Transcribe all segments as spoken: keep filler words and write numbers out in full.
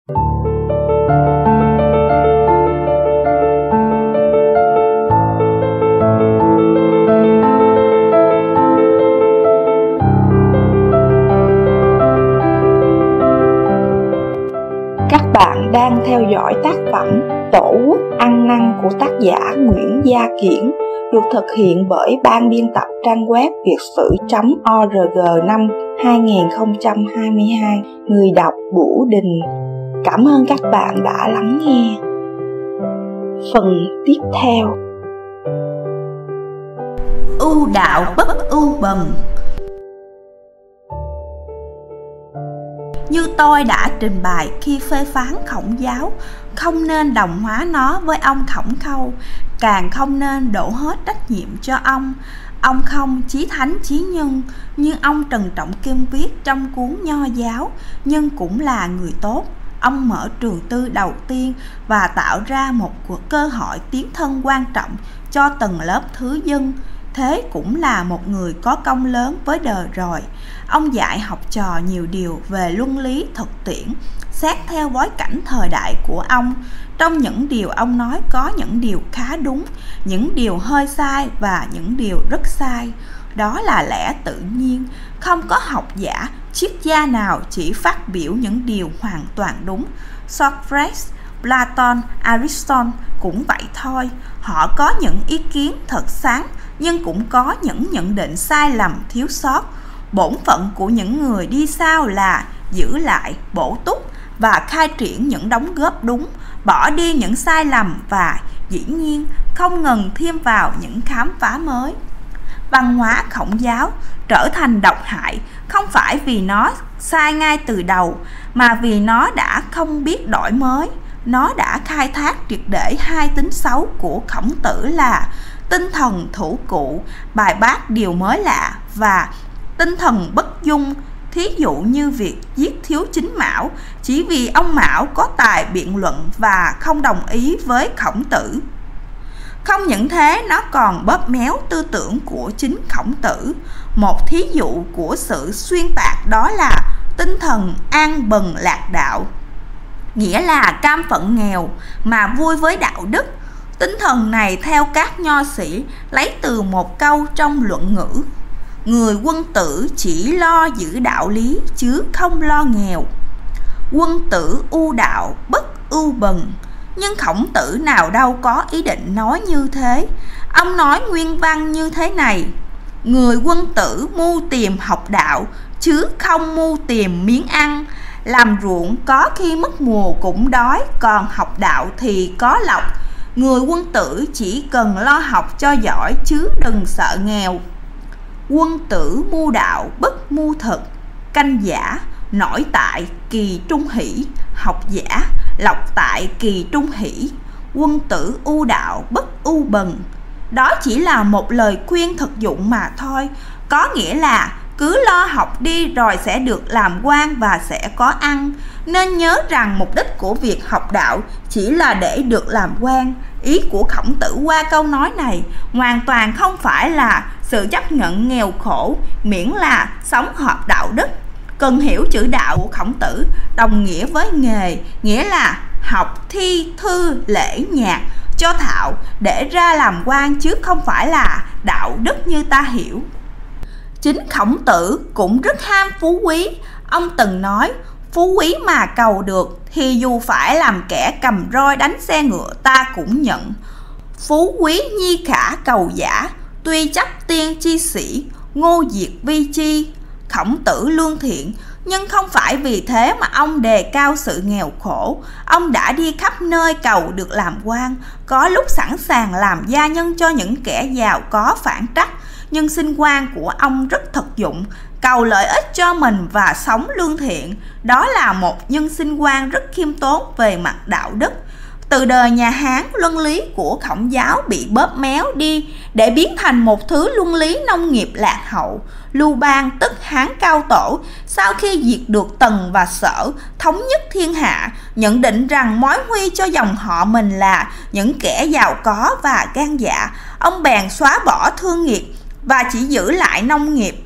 Các bạn đang theo dõi tác phẩm Tổ quốc ăn năn của tác giả Nguyễn Gia Kiển, được thực hiện bởi ban biên tập trang web vietssử chấm org năm hai nghìn không trăm hai mươi hai. Người đọc Vũ Đình. Cảm ơn các bạn đã lắng nghe. Phần tiếp theo. Ưu đạo bất ưu bần. Như tôi đã trình bày khi phê phán Khổng giáo, không nên đồng hóa nó với ông Khổng Khâu, càng không nên đổ hết trách nhiệm cho ông. Ông không chí thánh chí nhân, nhưng ông Trần Trọng Kim viết trong cuốn Nho giáo, nhưng cũng là người tốt. Ông mở trường tư đầu tiên và tạo ra một cuộc cơ hội tiến thân quan trọng cho tầng lớp thứ dân. Thế cũng là một người có công lớn với đời rồi. Ông dạy học trò nhiều điều về luân lý thực tiễn, xét theo bối cảnh thời đại của ông. Trong những điều ông nói có những điều khá đúng, những điều hơi sai và những điều rất sai. Đó là lẽ tự nhiên, không có học giả, triết gia nào chỉ phát biểu những điều hoàn toàn đúng. Socrates, Platon, Aristotle cũng vậy thôi. Họ có những ý kiến thật sáng, nhưng cũng có những nhận định sai lầm thiếu sót. Bổn phận của những người đi sau là giữ lại, bổ túc và khai triển những đóng góp đúng, bỏ đi những sai lầm và dĩ nhiên không ngừng thêm vào những khám phá mới. Văn hóa Khổng giáo trở thành độc hại không phải vì nó sai ngay từ đầu, mà vì nó đã không biết đổi mới. Nó đã khai thác triệt để hai tính xấu của Khổng Tử là tinh thần thủ cụ, bài bác điều mới lạ, và tinh thần bất dung. Thí dụ như việc giết thiếu chính Mão chỉ vì ông Mão có tài biện luận và không đồng ý với Khổng Tử. Không những thế, nó còn bóp méo tư tưởng của chính Khổng Tử. Một thí dụ của sự xuyên tạc đó là tinh thần an bần lạc đạo, nghĩa là cam phận nghèo mà vui với đạo đức. Tinh thần này theo các nho sĩ lấy từ một câu trong Luận Ngữ: người quân tử chỉ lo giữ đạo lý chứ không lo nghèo. Quân tử ưu đạo bất ưu bần. Nhưng Khổng Tử nào đâu có ý định nói như thế. Ông nói nguyên văn như thế này: người quân tử mưu tìm học đạo chứ không mưu tìm miếng ăn. Làm ruộng có khi mất mùa cũng đói, còn học đạo thì có lộc. Người quân tử chỉ cần lo học cho giỏi chứ đừng sợ nghèo. Quân tử mưu đạo bất mưu thực. Canh giả nổi tại kỳ trung hỷ, học giả lộc tại kỳ trung hỷ. Quân tử ưu đạo bất ưu bần. Đó chỉ là một lời khuyên thực dụng mà thôi, có nghĩa là cứ lo học đi rồi sẽ được làm quan và sẽ có ăn. Nên nhớ rằng mục đích của việc học đạo chỉ là để được làm quan. Ý của Khổng Tử qua câu nói này hoàn toàn không phải là sự chấp nhận nghèo khổ, miễn là sống hợp đạo đức. Cần hiểu chữ đạo của Khổng Tử đồng nghĩa với nghề, nghĩa là học thi thư lễ nhạc cho thạo để ra làm quan, chứ không phải là đạo đức như ta hiểu. Chính Khổng Tử cũng rất ham phú quý. Ông từng nói: phú quý mà cầu được thì dù phải làm kẻ cầm roi đánh xe ngựa ta cũng nhận. Phú quý nhi khả cầu giả, tuy chấp tiên chi sĩ, ngô diệt vi chi. Khổng Tử lương thiện, nhưng không phải vì thế mà ông đề cao sự nghèo khổ. Ông đã đi khắp nơi cầu được làm quan, có lúc sẵn sàng làm gia nhân cho những kẻ giàu có phản trắc. Nhưng sinh quan của ông rất thực dụng, cầu lợi ích cho mình và sống lương thiện. Đó là một nhân sinh quan rất khiêm tốn về mặt đạo đức. Từ đời nhà Hán, luân lý của Khổng giáo bị bóp méo đi để biến thành một thứ luân lý nông nghiệp lạc hậu. Lưu Bang tức Hán Cao Tổ, sau khi diệt được Tần và Sở, thống nhất thiên hạ, nhận định rằng mối nguy cho dòng họ mình là những kẻ giàu có và gan dạ. Ông bèn xóa bỏ thương nghiệp và chỉ giữ lại nông nghiệp.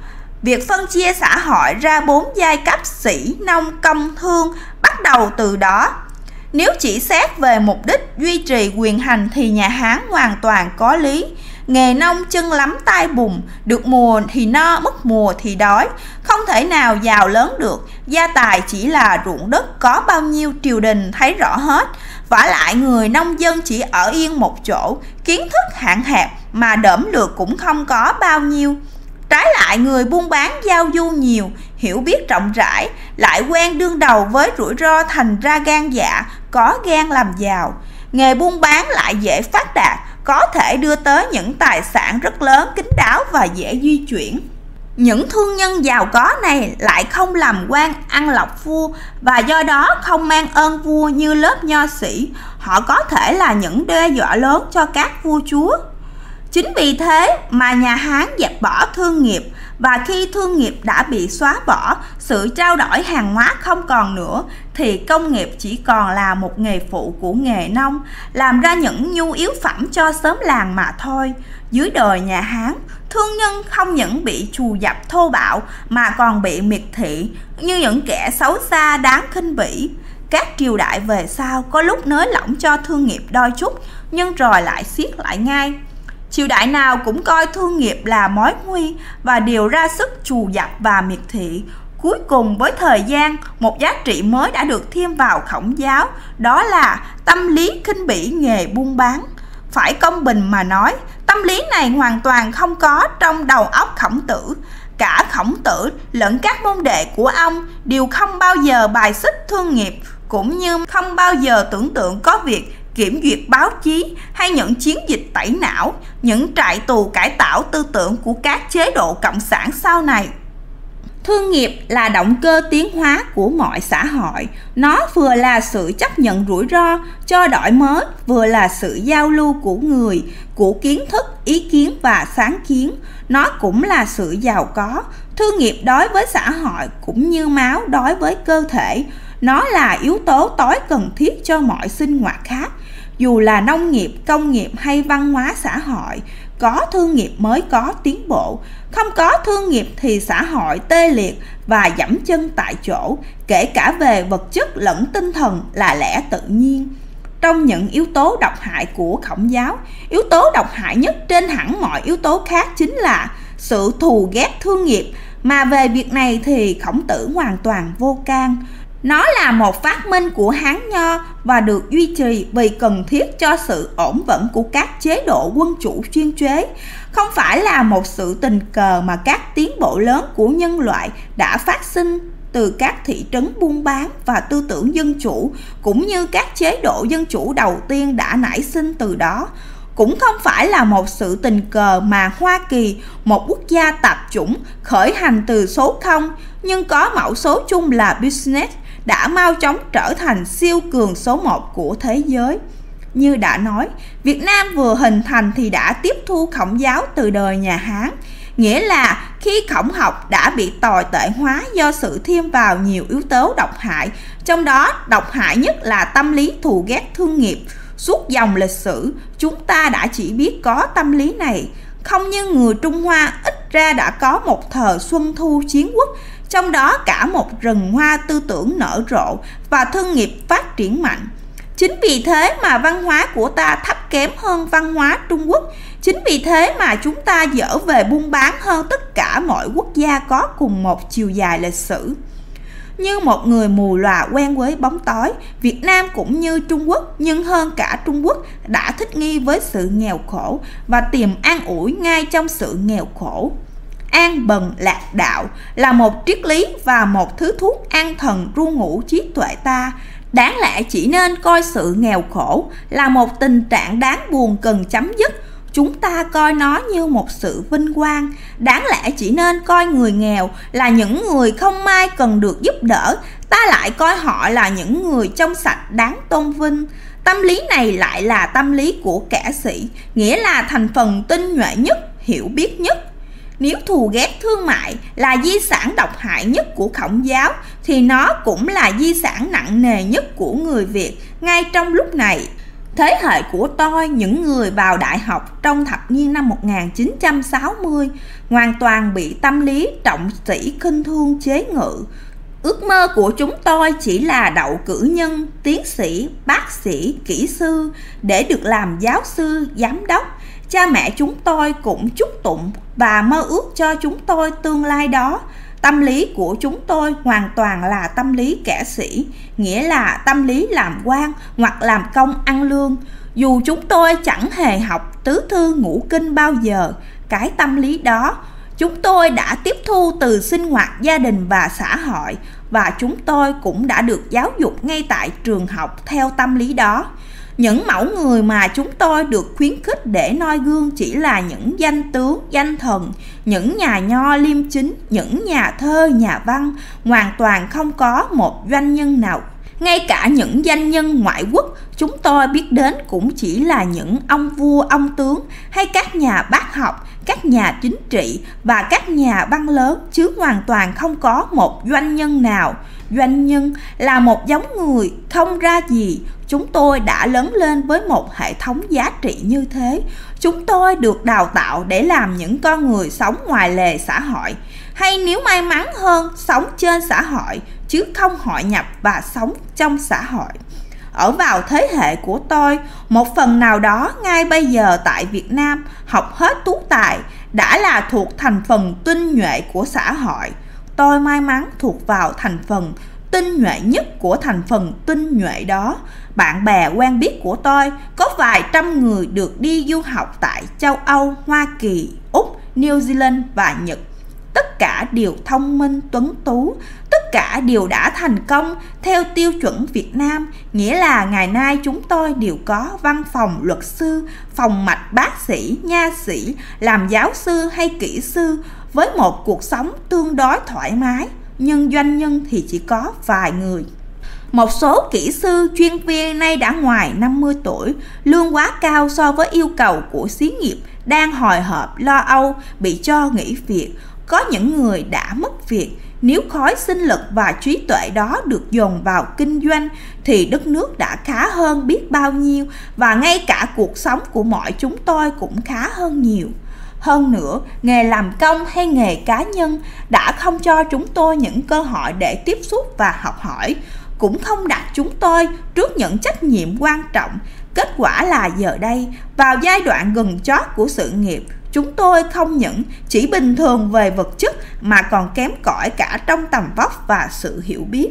Việc phân chia xã hội ra bốn giai cấp sĩ, nông, công, thương bắt đầu từ đó. Nếu chỉ xét về mục đích duy trì quyền hành thì nhà Hán hoàn toàn có lý. Nghề nông chân lắm tay bùn, được mùa thì no, mất mùa thì đói, không thể nào giàu lớn được. Gia tài chỉ là ruộng đất, có bao nhiêu triều đình thấy rõ hết. Vả lại người nông dân chỉ ở yên một chỗ, kiến thức hạn hẹp mà đỡm lược cũng không có bao nhiêu. Trái lại người buôn bán giao du nhiều, hiểu biết rộng rãi, lại quen đương đầu với rủi ro, thành ra gan dạ, có gan làm giàu. Nghề buôn bán lại dễ phát đạt, có thể đưa tới những tài sản rất lớn, kín đáo và dễ di chuyển. Những thương nhân giàu có này lại không làm quan ăn lộc vua và do đó không mang ơn vua như lớp nho sĩ. Họ có thể là những đe dọa lớn cho các vua chúa. Chính vì thế mà nhà Hán dẹp bỏ thương nghiệp, và khi thương nghiệp đã bị xóa bỏ, sự trao đổi hàng hóa không còn nữa, thì công nghiệp chỉ còn là một nghề phụ của nghề nông, làm ra những nhu yếu phẩm cho xóm làng mà thôi. Dưới đời nhà Hán, thương nhân không những bị trù dập thô bạo mà còn bị miệt thị như những kẻ xấu xa đáng khinh bỉ. Các triều đại về sau có lúc nới lỏng cho thương nghiệp đôi chút, nhưng rồi lại siết lại ngay. Triều đại nào cũng coi thương nghiệp là mối nguy và điều ra sức trù dập và miệt thị. Cuối cùng với thời gian, một giá trị mới đã được thêm vào Khổng giáo, đó là tâm lý khinh bỉ nghề buôn bán. Phải công bình mà nói, tâm lý này hoàn toàn không có trong đầu óc Khổng Tử. Cả Khổng Tử lẫn các môn đệ của ông đều không bao giờ bài xích thương nghiệp, cũng như không bao giờ tưởng tượng có việc kiểm duyệt báo chí hay những chiến dịch tẩy não, những trại tù cải tạo tư tưởng của các chế độ cộng sản sau này. Thương nghiệp là động cơ tiến hóa của mọi xã hội. Nó vừa là sự chấp nhận rủi ro cho đổi mới, vừa là sự giao lưu của người, của kiến thức, ý kiến và sáng kiến. Nó cũng là sự giàu có. Thương nghiệp đối với xã hội cũng như máu đối với cơ thể. Nó là yếu tố tối cần thiết cho mọi sinh hoạt khác. Dù là nông nghiệp, công nghiệp hay văn hóa xã hội, có thương nghiệp mới có tiến bộ. Không có thương nghiệp thì xã hội tê liệt và dẫm chân tại chỗ, kể cả về vật chất lẫn tinh thần là lẽ tự nhiên. Trong những yếu tố độc hại của Khổng giáo, yếu tố độc hại nhất trên hẳn mọi yếu tố khác chính là sự thù ghét thương nghiệp, mà về việc này thì Khổng Tử hoàn toàn vô can. Nó là một phát minh của Hán Nho và được duy trì vì cần thiết cho sự ổn vững của các chế độ quân chủ chuyên chế, không phải là một sự tình cờ mà các tiến bộ lớn của nhân loại đã phát sinh từ các thị trấn buôn bán và tư tưởng dân chủ, cũng như các chế độ dân chủ đầu tiên đã nảy sinh từ đó. Cũng không phải là một sự tình cờ mà Hoa Kỳ, một quốc gia tạp chủng khởi hành từ số không nhưng có mẫu số chung là business, đã mau chóng trở thành siêu cường số một của thế giới. Như đã nói, Việt Nam vừa hình thành thì đã tiếp thu Khổng giáo từ đời nhà Hán, nghĩa là khi Khổng học đã bị tồi tệ hóa do sự thêm vào nhiều yếu tố độc hại, trong đó độc hại nhất là tâm lý thù ghét thương nghiệp. Suốt dòng lịch sử, chúng ta đã chỉ biết có tâm lý này, không như người Trung Hoa ít ra đã có một thời xuân thu chiến quốc, trong đó cả một rừng hoa tư tưởng nở rộ và thương nghiệp phát triển mạnh. Chính vì thế mà văn hóa của ta thấp kém hơn văn hóa Trung Quốc. Chính vì thế mà chúng ta dở về buôn bán hơn tất cả mọi quốc gia có cùng một chiều dài lịch sử. Như một người mù lòa quen với bóng tối, Việt Nam cũng như Trung Quốc, nhưng hơn cả Trung Quốc, đã thích nghi với sự nghèo khổ và tìm an ủi ngay trong sự nghèo khổ. An bần lạc đạo là một triết lý và một thứ thuốc an thần ru ngủ trí tuệ ta. Đáng lẽ chỉ nên coi sự nghèo khổ là một tình trạng đáng buồn cần chấm dứt. Chúng ta coi nó như một sự vinh quang. Đáng lẽ chỉ nên coi người nghèo là những người không may cần được giúp đỡ, ta lại coi họ là những người trong sạch đáng tôn vinh. Tâm lý này lại là tâm lý của kẻ sĩ, nghĩa là thành phần tinh nhuệ nhất, hiểu biết nhất. Nếu thù ghét thương mại là di sản độc hại nhất của Khổng giáo, thì nó cũng là di sản nặng nề nhất của người Việt ngay trong lúc này. Thế hệ của tôi, những người vào đại học trong thập niên năm một nghìn chín trăm sáu mươi, hoàn toàn bị tâm lý trọng sĩ khinh thương chế ngự. Ước mơ của chúng tôi chỉ là đậu cử nhân, tiến sĩ, bác sĩ, kỹ sư để được làm giáo sư, giám đốc. Cha mẹ chúng tôi cũng chúc tụng và mơ ước cho chúng tôi tương lai đó. Tâm lý của chúng tôi hoàn toàn là tâm lý kẻ sĩ, nghĩa là tâm lý làm quan hoặc làm công ăn lương. Dù chúng tôi chẳng hề học tứ thư ngũ kinh bao giờ, cái tâm lý đó chúng tôi đã tiếp thu từ sinh hoạt gia đình và xã hội, và chúng tôi cũng đã được giáo dục ngay tại trường học theo tâm lý đó. Những mẫu người mà chúng tôi được khuyến khích để noi gương chỉ là những danh tướng, danh thần, những nhà nho liêm chính, những nhà thơ, nhà văn, hoàn toàn không có một doanh nhân nào. Ngay cả những doanh nhân ngoại quốc chúng tôi biết đến cũng chỉ là những ông vua, ông tướng hay các nhà bác học, các nhà chính trị và các nhà văn lớn, chứ hoàn toàn không có một doanh nhân nào. Doanh nhân là một giống người không ra gì. Chúng tôi đã lớn lên với một hệ thống giá trị như thế. Chúng tôi được đào tạo để làm những con người sống ngoài lề xã hội, hay nếu may mắn hơn, sống trên xã hội, chứ không hội nhập và sống trong xã hội. Ở vào thế hệ của tôi, một phần nào đó ngay bây giờ tại Việt Nam, học hết tú tài đã là thuộc thành phần tinh nhuệ của xã hội. Tôi may mắn thuộc vào thành phần tinh nhuệ nhất của thành phần tinh nhuệ đó. Bạn bè quen biết của tôi có vài trăm người được đi du học tại châu Âu, Hoa Kỳ, Úc, New Zealand và Nhật. Tất cả đều thông minh, tuấn tú, tất cả đều đã thành công theo tiêu chuẩn Việt Nam, nghĩa là ngày nay chúng tôi đều có văn phòng luật sư, phòng mạch bác sĩ, nha sĩ, làm giáo sư hay kỹ sư, với một cuộc sống tương đối thoải mái, nhưng doanh nhân thì chỉ có vài người. Một số kỹ sư, chuyên viên nay đã ngoài năm mươi tuổi, lương quá cao so với yêu cầu của xí nghiệp, đang hồi hộp lo âu bị cho nghỉ việc. Có những người đã mất việc. Nếu khối sinh lực và trí tuệ đó được dồn vào kinh doanh thì đất nước đã khá hơn biết bao nhiêu, và ngay cả cuộc sống của mọi chúng tôi cũng khá hơn nhiều. Hơn nữa, nghề làm công hay nghề cá nhân đã không cho chúng tôi những cơ hội để tiếp xúc và học hỏi, cũng không đặt chúng tôi trước những trách nhiệm quan trọng. Kết quả là giờ đây, vào giai đoạn gần chót của sự nghiệp, chúng tôi không những chỉ bình thường về vật chất mà còn kém cỏi cả trong tầm vóc và sự hiểu biết.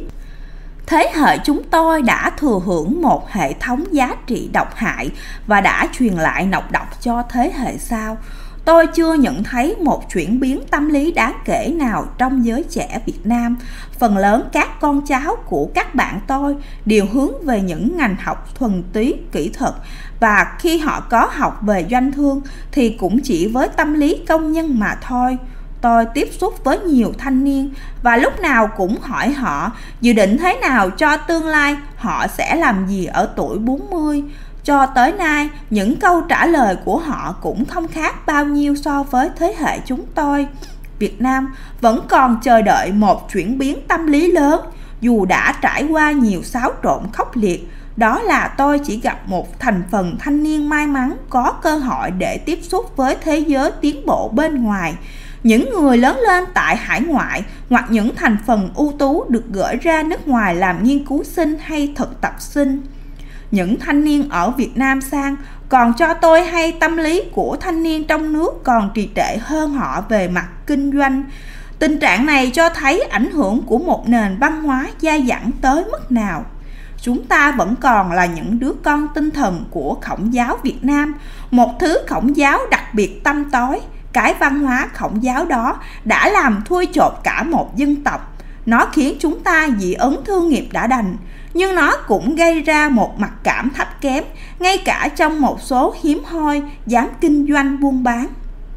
Thế hệ chúng tôi đã thừa hưởng một hệ thống giá trị độc hại và đã truyền lại nọc độc cho thế hệ sau. Tôi chưa nhận thấy một chuyển biến tâm lý đáng kể nào trong giới trẻ Việt Nam. Phần lớn các con cháu của các bạn tôi đều hướng về những ngành học thuần túy kỹ thuật, và khi họ có học về doanh thương thì cũng chỉ với tâm lý công nhân mà thôi. Tôi tiếp xúc với nhiều thanh niên và lúc nào cũng hỏi họ dự định thế nào cho tương lai, họ sẽ làm gì ở tuổi bốn mươi. Cho tới nay, những câu trả lời của họ cũng không khác bao nhiêu so với thế hệ chúng tôi. Việt Nam vẫn còn chờ đợi một chuyển biến tâm lý lớn, dù đã trải qua nhiều xáo trộn khốc liệt. Đó là tôi chỉ gặp một thành phần thanh niên may mắn có cơ hội để tiếp xúc với thế giới tiến bộ bên ngoài. Những người lớn lên tại hải ngoại hoặc những thành phần ưu tú được gửi ra nước ngoài làm nghiên cứu sinh hay thực tập sinh. Những thanh niên ở Việt Nam sang còn cho tôi hay tâm lý của thanh niên trong nước còn trì trệ hơn họ về mặt kinh doanh. Tình trạng này cho thấy ảnh hưởng của một nền văn hóa dai dẳng tới mức nào. Chúng ta vẫn còn là những đứa con tinh thần của Khổng giáo Việt Nam, một thứ Khổng giáo đặc biệt tăm tối. Cái văn hóa Khổng giáo đó đã làm thui chột cả một dân tộc. Nó khiến chúng ta dị ứng thương nghiệp đã đành, nhưng nó cũng gây ra một mặc cảm thấp kém, ngay cả trong một số hiếm hoi dám kinh doanh buôn bán.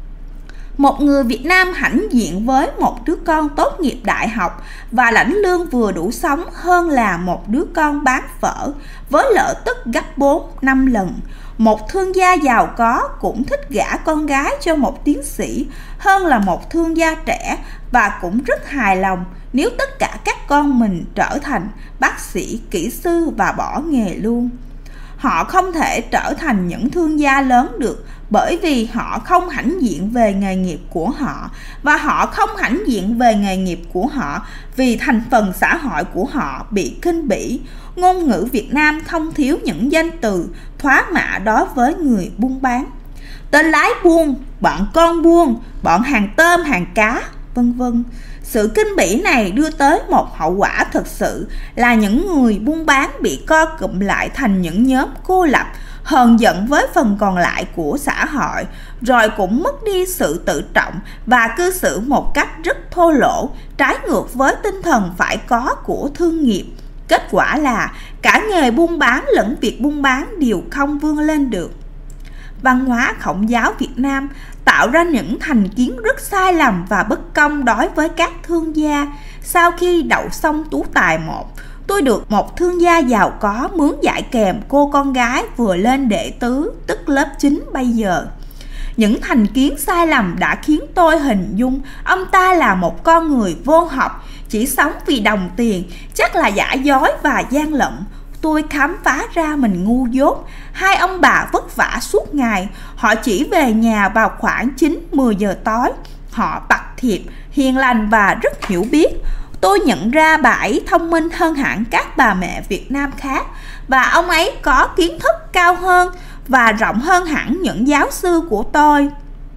Một người Việt Nam hãnh diện với một đứa con tốt nghiệp đại học và lãnh lương vừa đủ sống hơn là một đứa con bán phở với lợi tức gấp bốn năm lần. Một thương gia giàu có cũng thích gả con gái cho một tiến sĩ hơn là một thương gia trẻ, và cũng rất hài lòng nếu tất cả các con mình trở thành bác sĩ, kỹ sư và bỏ nghề luôn. họ không thể trở thành những thương gia lớn được, bởi vì họ không hãnh diện về nghề nghiệp của họ, và họ không hãnh diện về nghề nghiệp của họ vì thành phần xã hội của họ bị khinh bỉ. Ngôn ngữ Việt Nam không thiếu những danh từ thoá mạ đối với người buôn bán: tên lái buôn, bọn con buôn, bọn hàng tôm hàng cá, vân vân. Sự khinh bỉ này đưa tới một hậu quả thực sự là những người buôn bán bị co cụm lại thành những nhóm cô lập, hờn giận với phần còn lại của xã hội, rồi cũng mất đi sự tự trọng và cư xử một cách rất thô lỗ, trái ngược với tinh thần phải có của thương nghiệp. Kết quả là cả nghề buôn bán lẫn việc buôn bán đều không vươn lên được. Văn hóa Khổng giáo Việt Nam tạo ra những thành kiến rất sai lầm và bất công đối với các thương gia. Sau khi đậu xong tú tài một, tôi được một thương gia giàu có mướn dạy kèm cô con gái vừa lên đệ tứ, tức lớp chín bây giờ. Những thành kiến sai lầm đã khiến tôi hình dung ông ta là một con người vô học, chỉ sống vì đồng tiền, chắc là giả dối và gian lận. Tôi khám phá ra mình ngu dốt. Hai ông bà vất vả suốt ngày, họ chỉ về nhà vào khoảng chín mười giờ tối. Họ bặt thiệp, hiền lành và rất hiểu biết. Tôi nhận ra bà ấy thông minh hơn hẳn các bà mẹ Việt Nam khác, và ông ấy có kiến thức cao hơn và rộng hơn hẳn những giáo sư của tôi.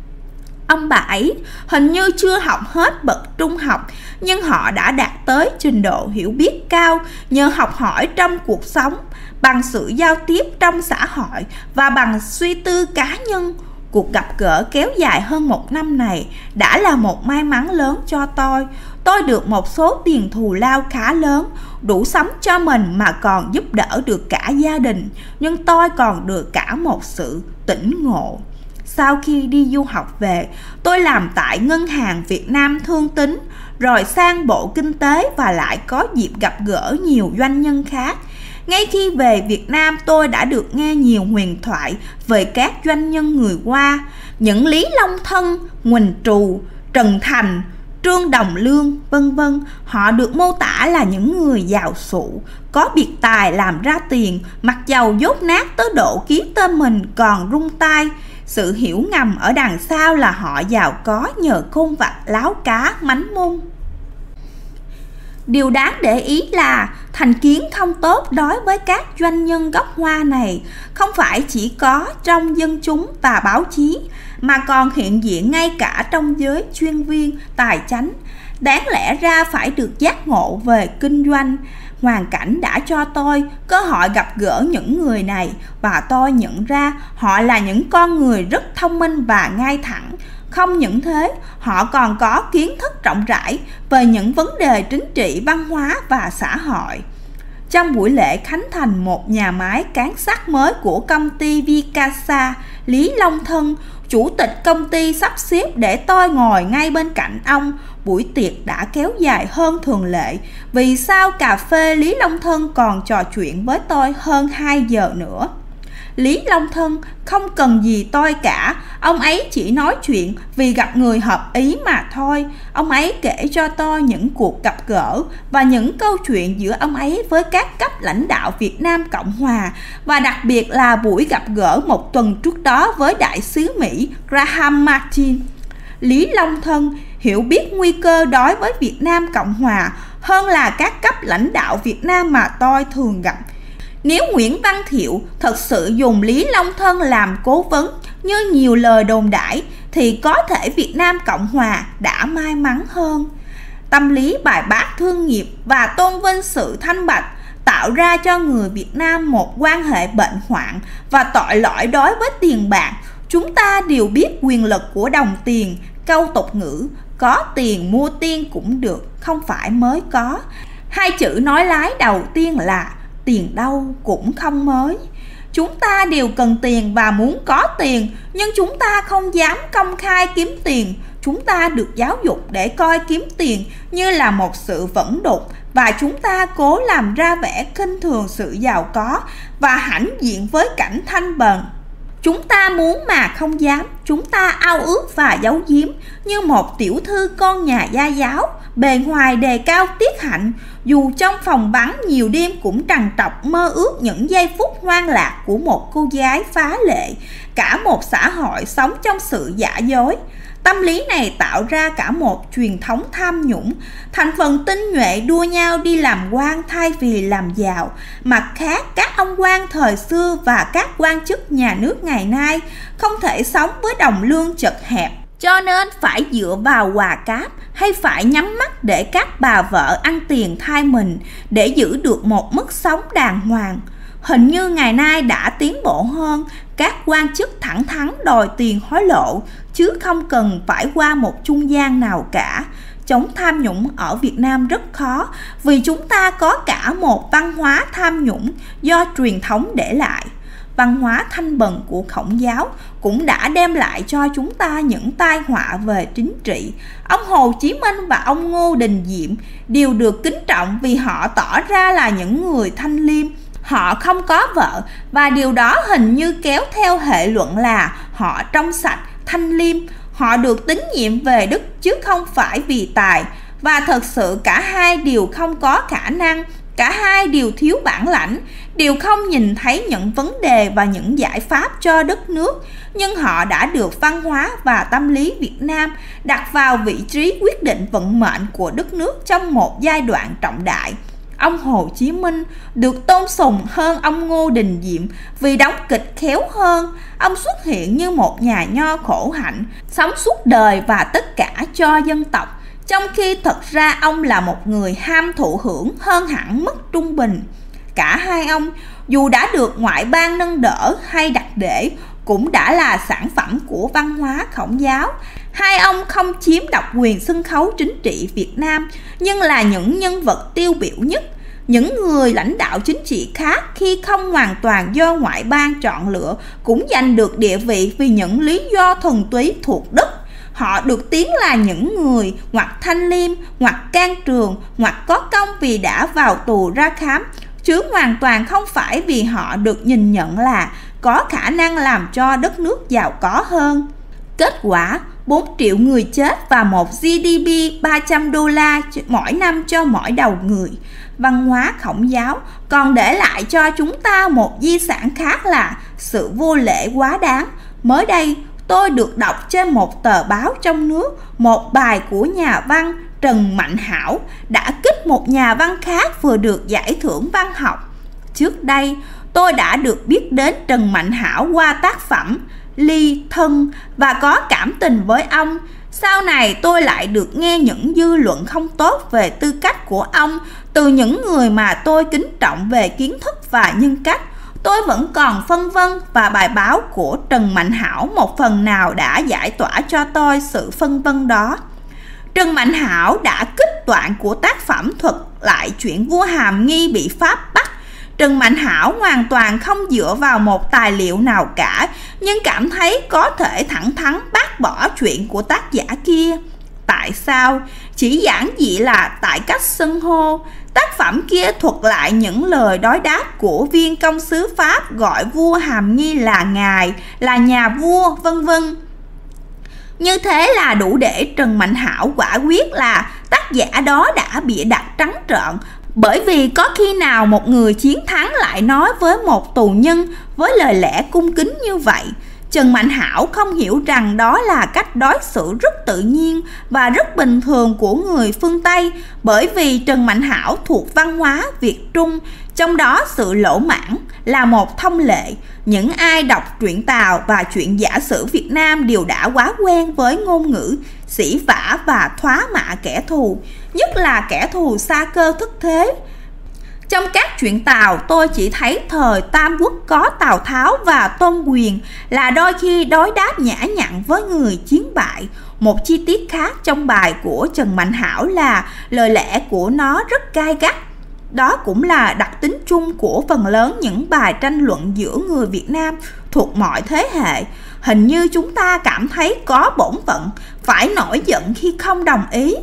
Ông bà ấy hình như chưa học hết bậc trung học, nhưng họ đã đạt tới trình độ hiểu biết cao nhờ học hỏi trong cuộc sống, bằng sự giao tiếp trong xã hội và bằng suy tư cá nhân. Cuộc gặp gỡ kéo dài hơn một năm này đã là một may mắn lớn cho tôi. Tôi được một số tiền thù lao khá lớn, đủ sống cho mình mà còn giúp đỡ được cả gia đình, nhưng tôi còn được cả một sự tỉnh ngộ. Sau khi đi du học về, tôi làm tại Ngân hàng Việt Nam Thương Tín, rồi sang Bộ Kinh tế và lại có dịp gặp gỡ nhiều doanh nhân khác. Ngay khi về Việt Nam, tôi đã được nghe nhiều huyền thoại về các doanh nhân người Hoa, những Lý Long Thân, Huỳnh Trù, Trần Thành, Trương Đồng Lương, vân vân. Họ được mô tả là những người giàu sụ, có biệt tài làm ra tiền, mặc dầu dốt nát tới độ ký tên mình còn rung tay. Sự hiểu ngầm ở đằng sau là họ giàu có nhờ khôn vặt, láo cá, mánh mung. Điều đáng để ý là thành kiến không tốt đối với các doanh nhân gốc Hoa này không phải chỉ có trong dân chúng và báo chí, mà còn hiện diện ngay cả trong giới chuyên viên tài chánh. Đáng lẽ ra phải được giác ngộ về kinh doanh. Hoàn cảnh đã cho tôi cơ hội gặp gỡ những người này, và tôi nhận ra họ là những con người rất thông minh và ngay thẳng. Không những thế, họ còn có kiến thức rộng rãi về những vấn đề chính trị, văn hóa và xã hội. Trong buổi lễ khánh thành một nhà máy cán sắt mới của công ty Vicasa, Lý Long Thân, chủ tịch công ty, sắp xếp để tôi ngồi ngay bên cạnh ông. Buổi tiệc đã kéo dài hơn thường lệ, vì sau cà phê Lý Long Thân còn trò chuyện với tôi hơn hai giờ nữa. Lý Long Thân không cần gì tôi cả, ông ấy chỉ nói chuyện vì gặp người hợp ý mà thôi. Ông ấy kể cho tôi những cuộc gặp gỡ và những câu chuyện giữa ông ấy với các cấp lãnh đạo Việt Nam Cộng Hòa, và đặc biệt là buổi gặp gỡ một tuần trước đó với đại sứ Mỹ Graham Martin. Lý Long Thân hiểu biết nguy cơ đối với Việt Nam Cộng Hòa hơn là các cấp lãnh đạo Việt Nam mà tôi thường gặp. Nếu Nguyễn Văn Thiệu thật sự dùng Lý Long Thân làm cố vấn như nhiều lời đồn đãi, thì có thể Việt Nam Cộng Hòa đã may mắn hơn. Tâm lý bài bác thương nghiệp và tôn vinh sự thanh bạch tạo ra cho người Việt Nam một quan hệ bệnh hoạn và tội lỗi đối với tiền bạc. Chúng ta đều biết quyền lực của đồng tiền, câu tục ngữ có tiền mua tiên cũng được, không phải mới có. Hai chữ nói lái đầu tiên là tiền đâu cũng không mới. Chúng ta đều cần tiền và muốn có tiền, nhưng chúng ta không dám công khai kiếm tiền. Chúng ta được giáo dục để coi kiếm tiền như là một sự vẫn đục, và chúng ta cố làm ra vẻ khinh thường sự giàu có và hãnh diện với cảnh thanh bần. Chúng ta muốn mà không dám, chúng ta ao ước và giấu giếm như một tiểu thư con nhà gia giáo bề ngoài đề cao tiết hạnh, dù trong phòng bắn nhiều đêm cũng trằn trọc mơ ước những giây phút hoang lạc của một cô gái phá lệ. Cả một xã hội sống trong sự giả dối. Tâm lý này tạo ra cả một truyền thống tham nhũng, thành phần tinh nhuệ đua nhau đi làm quan thay vì làm giàu. Mặt khác, các ông quan thời xưa và các quan chức nhà nước ngày nay không thể sống với đồng lương chật hẹp, cho nên phải dựa vào quà cáp hay phải nhắm mắt để các bà vợ ăn tiền thay mình để giữ được một mức sống đàng hoàng. Hình như ngày nay đã tiến bộ hơn, các quan chức thẳng thắn đòi tiền hối lộ chứ không cần phải qua một trung gian nào cả. Chống tham nhũng ở Việt Nam rất khó vì chúng ta có cả một văn hóa tham nhũng do truyền thống để lại. Văn hóa thanh bần của Khổng giáo cũng đã đem lại cho chúng ta những tai họa về chính trị. Ông Hồ Chí Minh và ông Ngô Đình Diệm đều được kính trọng vì họ tỏ ra là những người thanh liêm. Họ không có vợ và điều đó hình như kéo theo hệ luận là họ trong sạch, thanh liêm. Họ được tín nhiệm về đức chứ không phải vì tài. Và thật sự cả hai đều không có khả năng, cả hai đều thiếu bản lãnh, đều không nhìn thấy những vấn đề và những giải pháp cho đất nước. Nhưng họ đã được văn hóa và tâm lý Việt Nam đặt vào vị trí quyết định vận mệnh của đất nước trong một giai đoạn trọng đại. Ông Hồ Chí Minh được tôn sùng hơn ông Ngô Đình Diệm vì đóng kịch khéo hơn. Ông xuất hiện như một nhà nho khổ hạnh, sống suốt đời và tất cả cho dân tộc, trong khi thật ra ông là một người ham thụ hưởng hơn hẳn mức trung bình. Cả hai ông, dù đã được ngoại bang nâng đỡ hay đặt để, cũng đã là sản phẩm của văn hóa Khổng giáo. Hai ông không chiếm độc quyền sân khấu chính trị Việt Nam, nhưng là những nhân vật tiêu biểu nhất, những người lãnh đạo chính trị khác khi không hoàn toàn do ngoại bang chọn lựa cũng giành được địa vị vì những lý do thuần túy thuộc đất. Họ được tiếng là những người hoặc thanh liêm, hoặc can trường, hoặc có công vì đã vào tù ra khám, chứ hoàn toàn không phải vì họ được nhìn nhận là có khả năng làm cho đất nước giàu có hơn. Kết quả, bốn triệu người chết và một giê đê pê ba trăm đô la mỗi năm cho mỗi đầu người. Văn hóa Khổng giáo còn để lại cho chúng ta một di sản khác là sự vô lễ quá đáng. Mới đây, tôi được đọc trên một tờ báo trong nước một bài của nhà văn Trần Mạnh Hảo đã kích một nhà văn khác vừa được giải thưởng văn học. Trước đây, tôi đã được biết đến Trần Mạnh Hảo qua tác phẩm Ly Thân và có cảm tình với ông. Sau này tôi lại được nghe những dư luận không tốt về tư cách của ông từ những người mà tôi kính trọng về kiến thức và nhân cách. Tôi vẫn còn phân vân và bài báo của Trần Mạnh Hảo một phần nào đã giải tỏa cho tôi sự phân vân đó. Trần Mạnh Hảo đã kích đoạn của tác phẩm thuật lại chuyện vua Hàm Nghi bị Pháp bắt. Trần Mạnh Hảo hoàn toàn không dựa vào một tài liệu nào cả, nhưng cảm thấy có thể thẳng thắn bác bỏ chuyện của tác giả kia. Tại sao? Chỉ giản dị là tại cách xưng hô. Tác phẩm kia thuật lại những lời đối đáp của viên công sứ Pháp gọi vua Hàm Nghi là ngài, là nhà vua, vân vân. Như thế là đủ để Trần Mạnh Hảo quả quyết là tác giả đó đã bịa đặt trắng trợn. Bởi vì có khi nào một người chiến thắng lại nói với một tù nhân với lời lẽ cung kính như vậy? Trần Mạnh Hảo không hiểu rằng đó là cách đối xử rất tự nhiên và rất bình thường của người phương Tây, bởi vì Trần Mạnh Hảo thuộc văn hóa Việt Trung, trong đó sự lỗ mãng là một thông lệ. Những ai đọc truyện Tào và truyện giả sử Việt Nam đều đã quá quen với ngôn ngữ sỉ vả và thoá mạ kẻ thù, nhất là kẻ thù xa cơ thất thế. Trong các truyện Tào, tôi chỉ thấy thời Tam Quốc có Tào Tháo và Tôn Quyền là đôi khi đối đáp nhã nhặn với người chiến bại. Một chi tiết khác trong bài của Trần Mạnh Hảo là lời lẽ của nó rất gai gắt. Đó cũng là đặc tính chung của phần lớn những bài tranh luận giữa người Việt Nam thuộc mọi thế hệ. Hình như chúng ta cảm thấy có bổn phận phải nổi giận khi không đồng ý.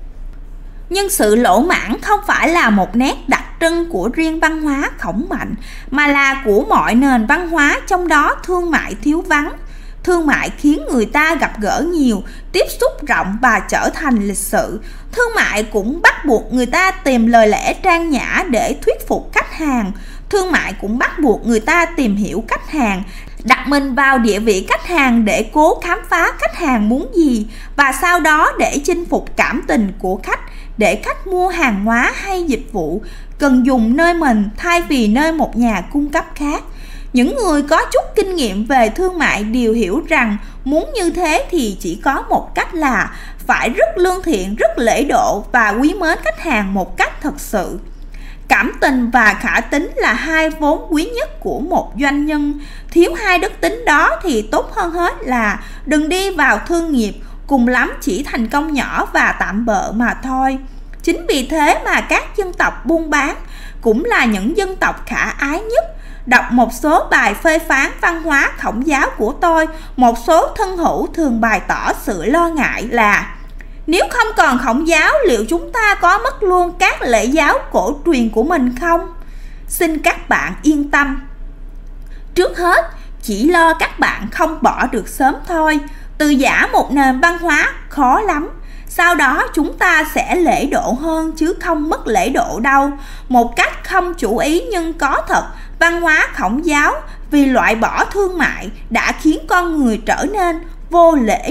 Nhưng sự lỗ mãng không phải là một nét đặc trưng của riêng văn hóa Khổng Mạnh, mà là của mọi nền văn hóa, trong đó thương mại thiếu vắng. Thương mại khiến người ta gặp gỡ nhiều, tiếp xúc rộng và trở thành lịch sự. Thương mại cũng bắt buộc người ta tìm lời lẽ trang nhã để thuyết phục khách hàng. Thương mại cũng bắt buộc người ta tìm hiểu khách hàng, đặt mình vào địa vị khách hàng để cố khám phá khách hàng muốn gì, và sau đó để chinh phục cảm tình của khách, để khách mua hàng hóa hay dịch vụ cần dùng nơi mình thay vì nơi một nhà cung cấp khác. Những người có chút kinh nghiệm về thương mại đều hiểu rằng muốn như thế thì chỉ có một cách là phải rất lương thiện, rất lễ độ và quý mến khách hàng một cách thật sự. Cảm tình và khả tính là hai vốn quý nhất của một doanh nhân. Thiếu hai đức tính đó thì tốt hơn hết là đừng đi vào thương nghiệp, cùng lắm chỉ thành công nhỏ và tạm bợ mà thôi. Chính vì thế mà các dân tộc buôn bán cũng là những dân tộc khả ái nhất. Đọc một số bài phê phán văn hóa Khổng giáo của tôi, một số thân hữu thường bày tỏ sự lo ngại là nếu không còn Khổng giáo, liệu chúng ta có mất luôn các lễ giáo cổ truyền của mình không? Xin các bạn yên tâm. Trước hết, chỉ lo các bạn không bỏ được sớm thôi. Từ giã một nền văn hóa khó lắm. Sau đó chúng ta sẽ lễ độ hơn chứ không mất lễ độ đâu. Một cách không chủ ý nhưng có thật, văn hóa Khổng giáo vì loại bỏ thương mại đã khiến con người trở nên vô lễ.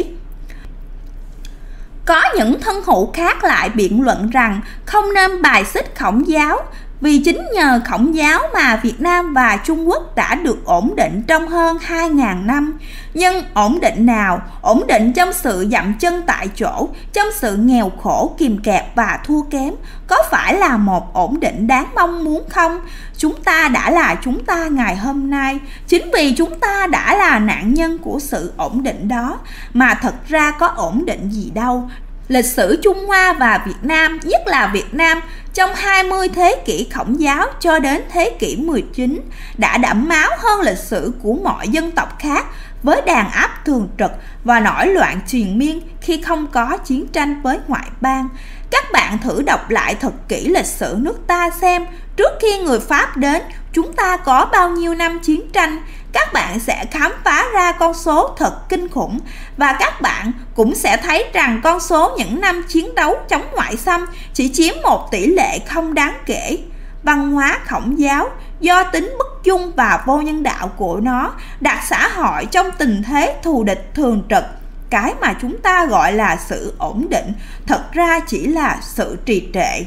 Có những thân hữu khác lại biện luận rằng không nên bài xích Khổng giáo, vì chính nhờ Khổng giáo mà Việt Nam và Trung Quốc đã được ổn định trong hơn hai nghìn năm. Nhưng ổn định nào? Ổn định trong sự dậm chân tại chỗ, trong sự nghèo khổ, kìm kẹp và thua kém. Có phải là một ổn định đáng mong muốn không? Chúng ta đã là chúng ta ngày hôm nay. Chính vì chúng ta đã là nạn nhân của sự ổn định đó mà thật ra có ổn định gì đâu. Lịch sử Trung Hoa và Việt Nam, nhất là Việt Nam, trong hai mươi thế kỷ Khổng giáo cho đến thế kỷ mười chín đã đẫm máu hơn lịch sử của mọi dân tộc khác, với đàn áp thường trực và nổi loạn triền miên khi không có chiến tranh với ngoại bang. Các bạn thử đọc lại thật kỹ lịch sử nước ta xem, trước khi người Pháp đến, chúng ta có bao nhiêu năm chiến tranh. Các bạn sẽ khám phá ra con số thật kinh khủng, và các bạn cũng sẽ thấy rằng con số những năm chiến đấu chống ngoại xâm chỉ chiếm một tỷ lệ không đáng kể. Văn hóa Khổng giáo do tính bất dung và vô nhân đạo của nó đặt xã hội trong tình thế thù địch thường trực. Cái mà chúng ta gọi là sự ổn định thật ra chỉ là sự trì trệ.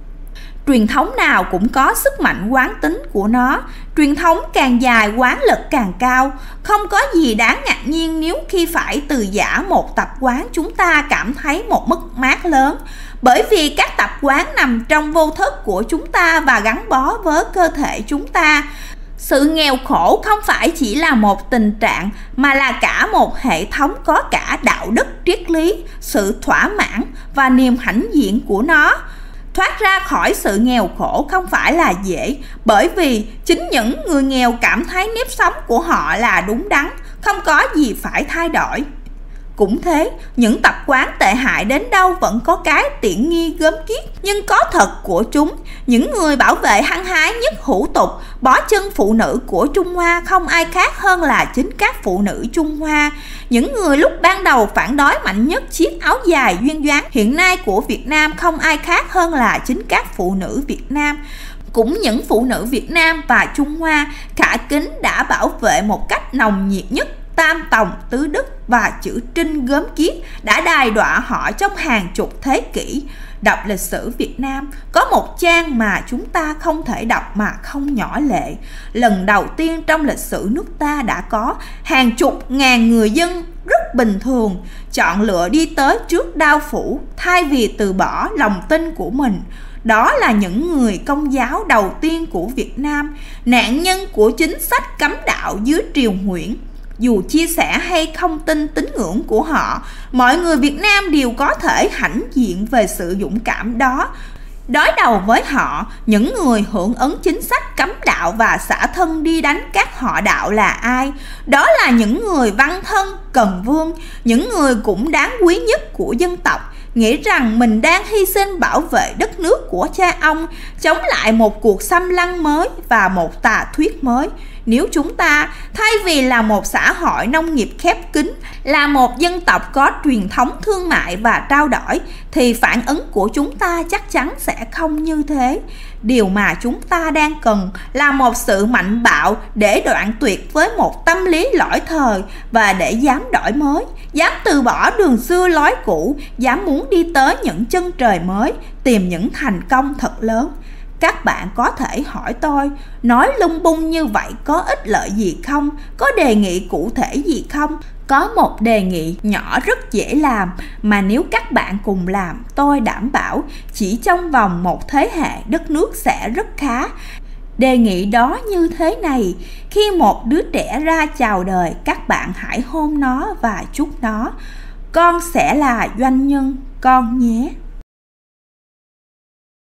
Truyền thống nào cũng có sức mạnh quán tính của nó. Truyền thống càng dài, quán lực càng cao. Không có gì đáng ngạc nhiên nếu khi phải từ giã một tập quán chúng ta cảm thấy một mất mát lớn. Bởi vì các tập quán nằm trong vô thức của chúng ta và gắn bó với cơ thể chúng ta. Sự nghèo khổ không phải chỉ là một tình trạng mà là cả một hệ thống có cả đạo đức, triết lý, sự thỏa mãn và niềm hãnh diện của nó. Thoát ra khỏi sự nghèo khổ không phải là dễ, bởi vì chính những người nghèo cảm thấy nếp sống của họ là đúng đắn, không có gì phải thay đổi. Cũng thế, những tập quán tệ hại đến đâu vẫn có cái tiện nghi gớm ghiếc nhưng có thật của chúng. Những người bảo vệ hăng hái nhất hữu tục, bó chân phụ nữ của Trung Hoa không ai khác hơn là chính các phụ nữ Trung Hoa. Những người lúc ban đầu phản đối mạnh nhất chiếc áo dài duyên dáng hiện nay của Việt Nam không ai khác hơn là chính các phụ nữ Việt Nam. Cũng những phụ nữ Việt Nam và Trung Hoa khả kính đã bảo vệ một cách nồng nhiệt nhất Tam Tòng, Tứ Đức và chữ Trinh gớm ghiếc đã đài đọa họ trong hàng chục thế kỷ. Đọc lịch sử Việt Nam, có một trang mà chúng ta không thể đọc mà không nhỏ lệ. Lần đầu tiên trong lịch sử nước ta đã có hàng chục ngàn người dân rất bình thường chọn lựa đi tới trước Đao Phủ thay vì từ bỏ lòng tin của mình. Đó là những người Công giáo đầu tiên của Việt Nam, nạn nhân của chính sách cấm đạo dưới triều Nguyễn. Dù chia sẻ hay không tin tín ngưỡng của họ, mọi người Việt Nam đều có thể hãnh diện về sự dũng cảm đó. Đối đầu với họ, những người hưởng ứng chính sách cấm đạo và xả thân đi đánh các họ đạo là ai? Đó là những người văn thân, cần vương, những người cũng đáng quý nhất của dân tộc, nghĩ rằng mình đang hy sinh bảo vệ đất nước của cha ông, chống lại một cuộc xâm lăng mới và một tà thuyết mới. Nếu chúng ta thay vì là một xã hội nông nghiệp khép kín, là một dân tộc có truyền thống thương mại và trao đổi, thì phản ứng của chúng ta chắc chắn sẽ không như thế. Điều mà chúng ta đang cần là một sự mạnh bạo để đoạn tuyệt với một tâm lý lỗi thời, và để dám đổi mới, dám từ bỏ đường xưa lối cũ, dám muốn đi tới những chân trời mới, tìm những thành công thật lớn. Các bạn có thể hỏi tôi, nói lung bung như vậy có ích lợi gì không? Có đề nghị cụ thể gì không? Có một đề nghị nhỏ rất dễ làm, mà nếu các bạn cùng làm, tôi đảm bảo chỉ trong vòng một thế hệ đất nước sẽ rất khá. Đề nghị đó như thế này: khi một đứa trẻ ra chào đời, các bạn hãy hôn nó và chúc nó: con sẽ là doanh nhân, con nhé.